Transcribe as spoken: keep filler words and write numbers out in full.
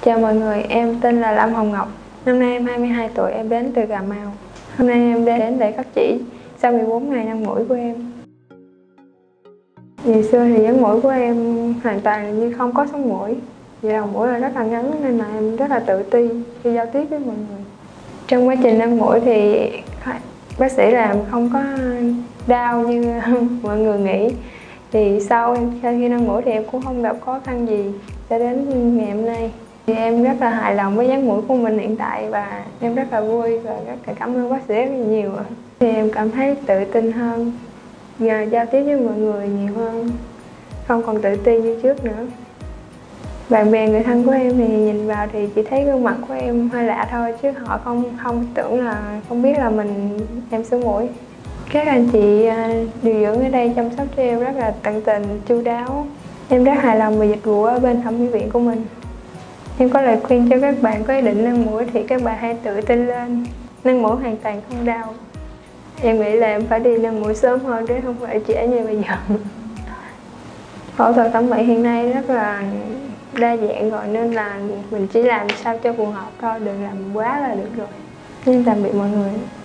Chào mọi người, em tên là Lâm Hồng Ngọc. Năm nay em hai mươi hai tuổi, em đến từ Cà Mau. Hôm nay em đến để cắt chỉ sau mười bốn ngày nâng mũi của em. Ngày xưa thì dáng mũi của em hoàn toàn như không có sống mũi. Vì đầu mũi là rất là ngắn nên là em rất là tự ti khi giao tiếp với mọi người. Trong quá trình nâng mũi thì bác sĩ làm không có đau như mọi người nghĩ. Thì sau khi nâng mũi thì em cũng không gặp khó khăn gì cho đến ngày hôm nay. Thì em rất là hài lòng với dáng mũi của mình hiện tại và em rất là vui và rất là cảm ơn bác sĩ rất là nhiều. Thì em cảm thấy tự tin hơn, nhờ giao tiếp với mọi người nhiều hơn, không còn tự ti như trước nữa. Bạn bè người thân của em thì nhìn vào thì chỉ thấy gương mặt của em hơi lạ thôi, chứ họ không không tưởng là không biết là mình em sổ mũi. Các anh chị điều dưỡng ở đây chăm sóc cho em rất là tận tình, chu đáo. Em rất hài lòng về dịch vụ ở bên thẩm mỹ viện của mình. Em có lời khuyên cho các bạn có ý định nâng mũi thì các bạn hãy tự tin lên. Nâng mũi hoàn toàn không đau. Em nghĩ là em phải đi nâng mũi sớm hơn chứ không phải trễ như bây giờ. Phẫu thuật thẩm mỹ hiện nay rất là đa dạng rồi nên là mình chỉ làm sao cho phù hợp thôi, đừng làm quá là được rồi. Nên tạm biệt mọi người.